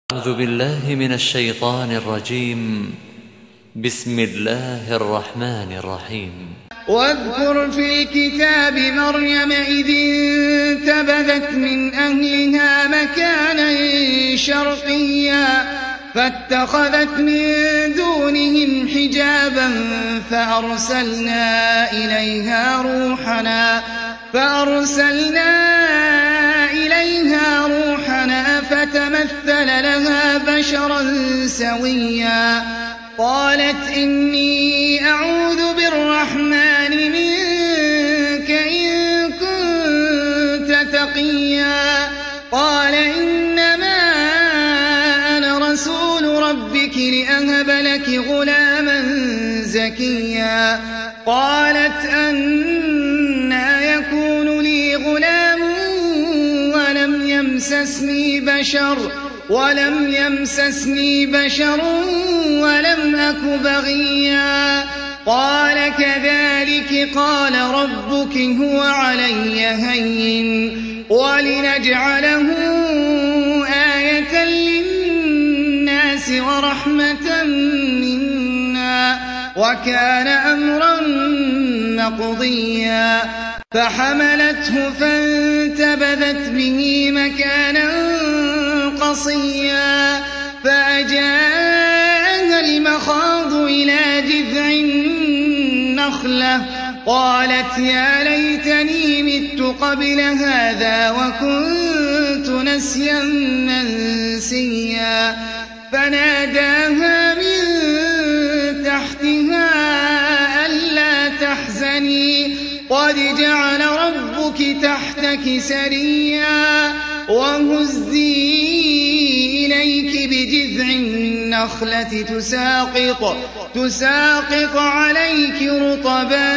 أعوذ بالله من الشيطان الرجيم. بسم الله الرحمن الرحيم. واذكر في الكتاب مريم إذ انتبذت من أهلها مكانا شرقيا فاتخذت من دونهم حجابا فأرسلنا إليها روحنا فتمثل لها بشرا سويا قالت إني أعوذ بالرحمن منك إن كنت تقيا قال إنما أنا رسول ربك لأهب لك غلاما زكيا قالت أنى يكون لي غلام ولم يمسسني بشر ولم أك بغيا قال كذلك قال ربك هو علي هين ولنجعله آية للناس ورحمة منا وكان أمرا مقضيا فحملته فانتبذت به مكانا قصيا فأجاءها المخاض إلى جذع النخلة قالت يا ليتني مت قبل هذا وكنت نسيا منسيا فناداها من تحتها ألا تحزني قد جعل ربك تحتك سريا وهزي إليك بجذع النخلة تساقط عليك رطبا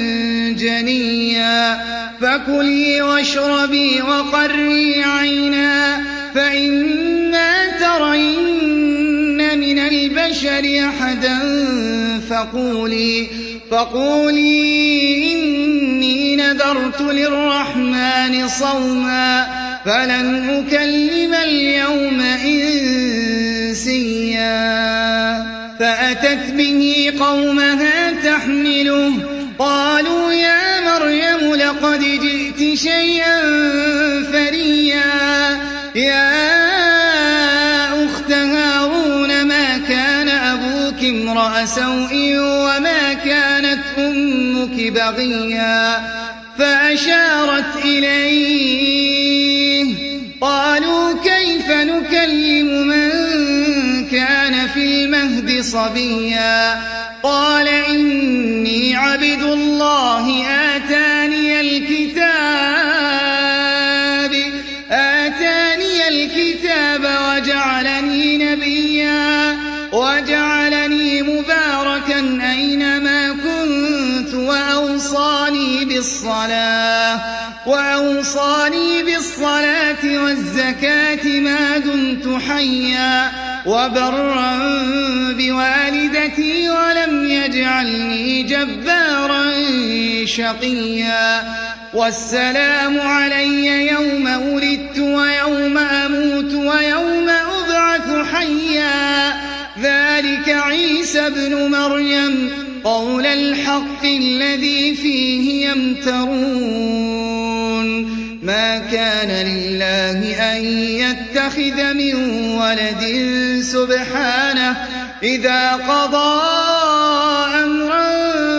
جنيا فكلي واشربي وقري عينا فإما ترين من البشر أحدا فقولي إني نذرت للرحمن صوما فلن أكلم اليوم إنسيا فأتت به قومها تحمله قالوا يا مريم لقد جئت شيئا فريا يا أخت هارون ما كان أبوك امرأ سوء وما كانت أمك بغيا فأشارت إليه قالوا كيف نكلم من كان في المهد صبيا قال إني عبد الله آتاني الكتاب وجعلني نبيا وجعلني مباركا أينما كنت وأوصاني بالصلاة والزكاة ما دمت حيا وبرا بوالدتي ولم يجعلني جبارا شقيا والسلام علي يوم ولدت ويوم أموت ويوم أبعث حيا ذلك عيسى ابن مريم قول الحق الذي فيه يمترون ما كان لله أن يتخذ من ولد سبحانه إذا قضى أمرا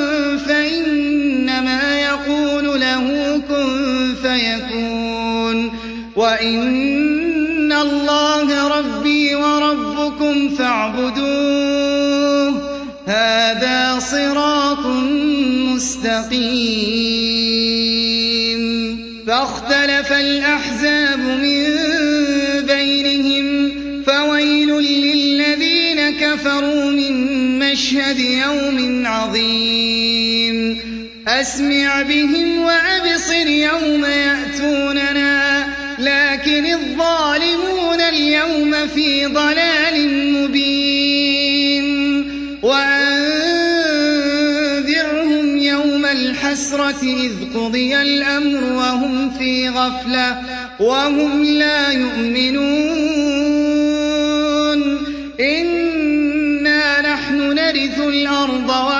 فإنما يقول له كن فيكون وإن الله ربي وربكم فاعبدوه هذا صراط مستقيم فاختلف الأحزاب من بينهم فويل للذين كفروا من مشهد يوم عظيم أسمع بهم وأبصر يوم يأتوننا لكن الظالمون اليوم في ضلال مبين وأنذرهم يوم الحسرة إذ قضي الأمر وهم في غفلة وهم لا يؤمنون يرث الأرض